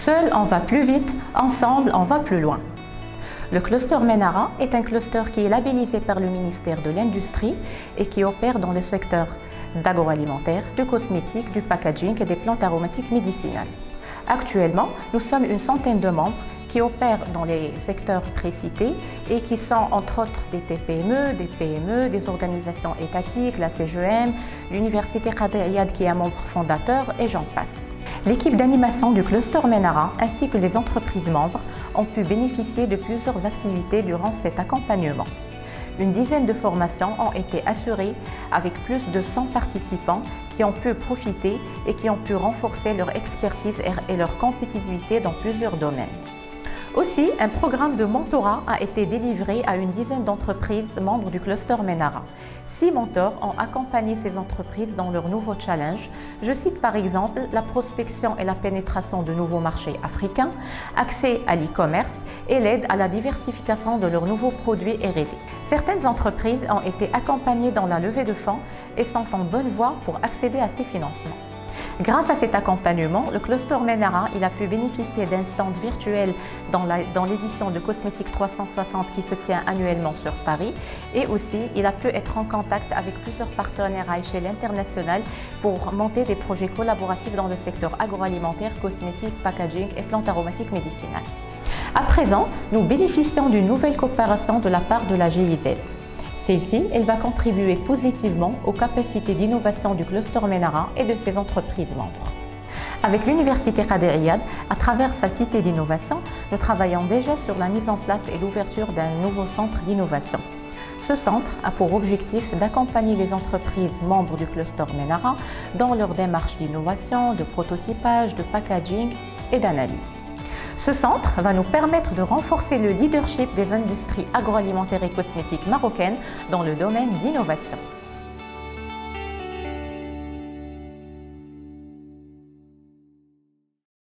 Seul, on va plus vite, ensemble, on va plus loin. Le cluster Ménara est un cluster qui est labellisé par le ministère de l'Industrie et qui opère dans le secteur d'agroalimentaire, du cosmétique, du packaging et des plantes aromatiques médicinales. Actuellement, nous sommes une centaine de membres qui opèrent dans les secteurs précités et qui sont entre autres des TPME, des PME, des organisations étatiques, la CGM, l'Université Qadir Riyad qui est un membre fondateur et j'en passe. L'équipe d'animation du cluster Ménara ainsi que les entreprises membres ont pu bénéficier de plusieurs activités durant cet accompagnement. Une dizaine de formations ont été assurées avec plus de 100 participants qui ont pu profiter et qui ont pu renforcer leur expertise et leur compétitivité dans plusieurs domaines. Aussi, un programme de mentorat a été délivré à une dizaine d'entreprises membres du cluster Ménara. 6 mentors ont accompagné ces entreprises dans leurs nouveaux challenges. Je cite par exemple la prospection et la pénétration de nouveaux marchés africains, accès à l'e-commerce et l'aide à la diversification de leurs nouveaux produits R&D. Certaines entreprises ont été accompagnées dans la levée de fonds et sont en bonne voie pour accéder à ces financements. Grâce à cet accompagnement, le cluster Ménara a pu bénéficier d'un stand virtuel dans l'édition de Cosmétique 360 qui se tient annuellement sur Paris et aussi il a pu être en contact avec plusieurs partenaires à échelle internationale pour monter des projets collaboratifs dans le secteur agroalimentaire, cosmétique, packaging et plantes aromatiques médicinales. À présent, nous bénéficions d'une nouvelle coopération de la part de la GIZ. Celle-ci, elle va contribuer positivement aux capacités d'innovation du cluster Ménara et de ses entreprises membres. Avec l'Université Qadir Riyad, à travers sa cité d'innovation, nous travaillons déjà sur la mise en place et l'ouverture d'un nouveau centre d'innovation. Ce centre a pour objectif d'accompagner les entreprises membres du cluster Ménara dans leur démarche d'innovation, de prototypage, de packaging et d'analyse. Ce centre va nous permettre de renforcer le leadership des industries agroalimentaires et cosmétiques marocaines dans le domaine d'innovation.